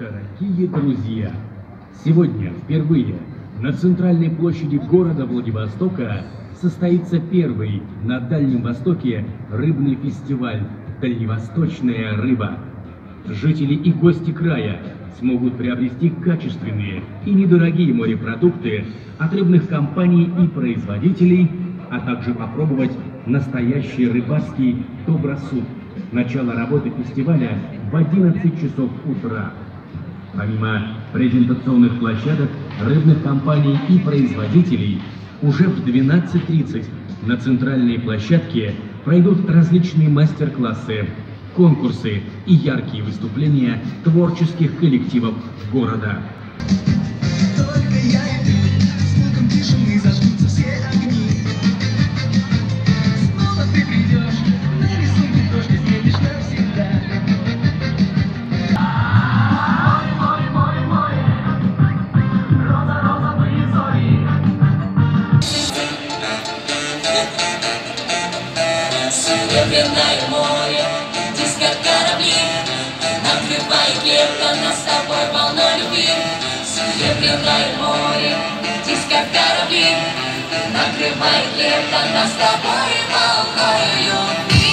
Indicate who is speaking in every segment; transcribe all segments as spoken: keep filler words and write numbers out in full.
Speaker 1: Дорогие друзья, сегодня впервые на центральной площади города Владивостока состоится первый на Дальнем Востоке рыбный фестиваль «Дальневосточная рыба». Жители и гости края смогут приобрести качественные и недорогие морепродукты от рыбных компаний и производителей, а также попробовать настоящий рыбацкий добросуд. Начало работы фестиваля в одиннадцать часов утра. Помимо презентационных площадок, рыбных компаний и производителей, уже в двенадцать тридцать на центральной площадке пройдут различные мастер-классы, конкурсы и яркие выступления творческих коллективов города.
Speaker 2: Только я и ты, звуком тишины зажгутся все огни. Снова ты придешь, на рисунке дождь изменишь навсегда. Море, море, море, море, роза, розовые зори.
Speaker 3: Серебряное море, здесь как корабли, накрывает лето нас с тобой волной любви. Серебряное море, здесь как корабли, накрывает лето нас с тобой волной любви.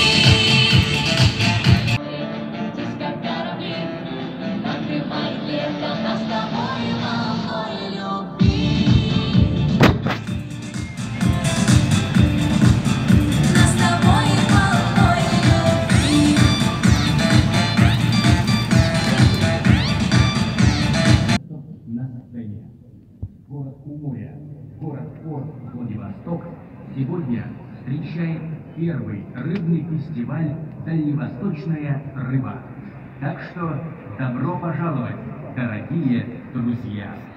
Speaker 3: Здесь как корабли, накрывает лето нас с тобой волной любви. Нас с тобой волной любви.
Speaker 1: На сцене. Город у моря, город-порт Владивосток сегодня встречает первый рыбный фестиваль «Дальневосточная рыба». Так что добро пожаловать, дорогие друзья!